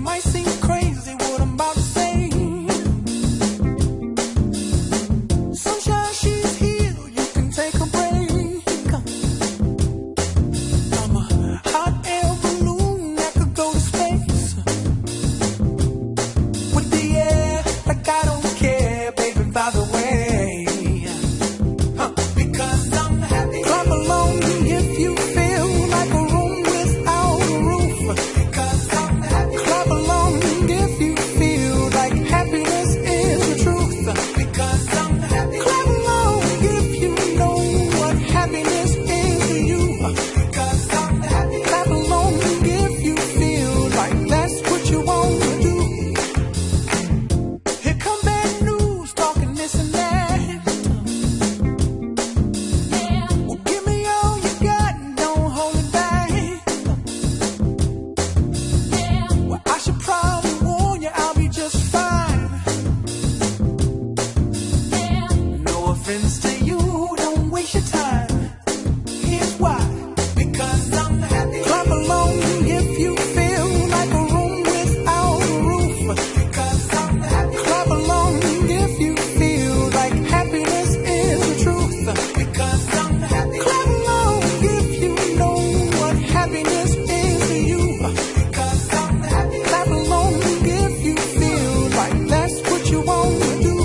might seem crazy what I'm about to say. Sunshine, she's here, you can take a break. I'm a hot air balloon that could go to space. With the air, like I don't care, baby, by the way. Because I'm happy. Clap along if you feel like a room without a roof. Because I'm happy. Clap along if you feel like happiness is the truth. Because I'm happy. Clap along if you know what happiness is to you. Because I'm happy. Clap along if you feel like that's what you want to do. Here come bad news, talking this and that. Well, give me all you got and don't hold it back. Well, I should probably warn you, I'll be just fine. No offense to you, don't waste your time. Here's why. Because I'm happy. Clap along if you feel like a room without a roof. Because I'm happy. Clap along if you feel like happiness is the truth. Because I'm happy. Clap along if you know what happiness is to you. Because I'm happy. Clap along if you feel like that's what you want to do.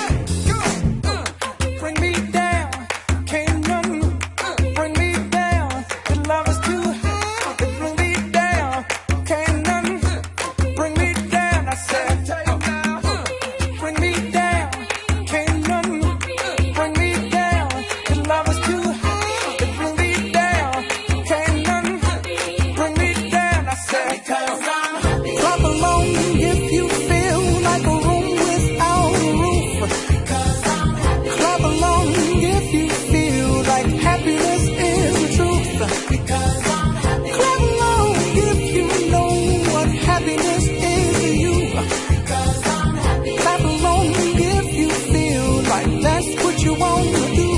Bring me down, can't none bring me down. The love is too high. Bring me down, can't none bring me down. I said, bring me down, can't none bring me down. The love is too high. Bring me down, can't none bring me down. I said, clap along if you feel like a room without a roof. Clap along if you feel like happiness is the truth. Clap along if you know what happiness is to you. Clap along if you feel like that's what you want to do.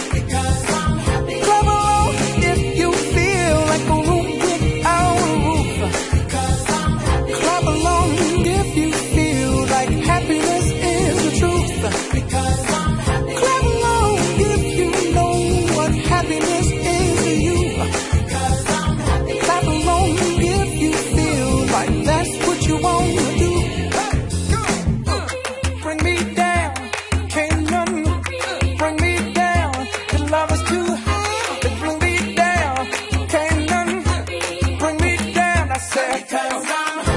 Clap along if you feel like a room without a roof. Clap along if you feel like happiness is the truth. Clap along if you know what happiness is to you. Clap along if you feel like that's what you want to do. Bring me down, can't none bring me down. The love is too high. Bring me down, can't none bring me down. I said,